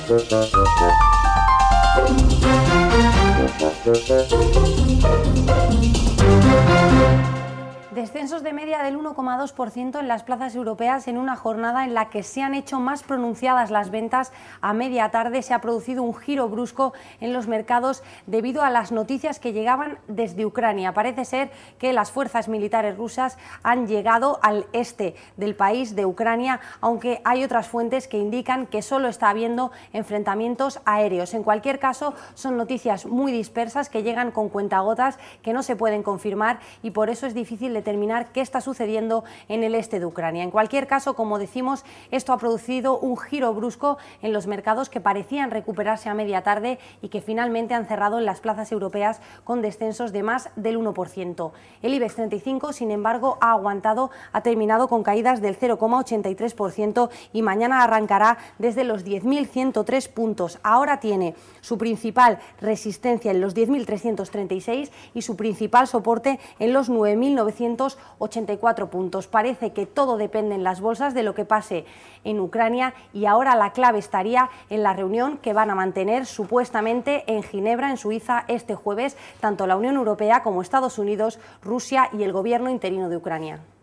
Descensos de media del 1,2% en las plazas europeas en una jornada en la que se han hecho más pronunciadas las ventas. A media tarde se ha producido un giro brusco en los mercados debido a las noticias que llegaban desde Ucrania. Parece ser que las fuerzas militares rusas han llegado al este del país de Ucrania, aunque hay otras fuentes que indican que solo está habiendo enfrentamientos aéreos. En cualquier caso, son noticias muy dispersas que llegan con cuentagotas que no se pueden confirmar y por eso es difícil determinar qué está sucediendo en el este de Ucrania. En cualquier caso, como decimos, esto ha producido un giro brusco en los mercados que parecían recuperarse a media tarde y que finalmente han cerrado en las plazas europeas con descensos de más del 1%. El IBEX 35, sin embargo, ha aguantado, ha terminado con caídas del 0,83% y mañana arrancará desde los 10.103 puntos. Ahora tiene su principal resistencia en los 10.336 y su principal soporte en los 9.984 puntos. Parece que todo depende en las bolsas de lo que pase en Ucrania y ahora la clave estaría en la reunión que van a mantener supuestamente en Ginebra, en Suiza, este jueves, tanto la Unión Europea como Estados Unidos, Rusia y el gobierno interino de Ucrania.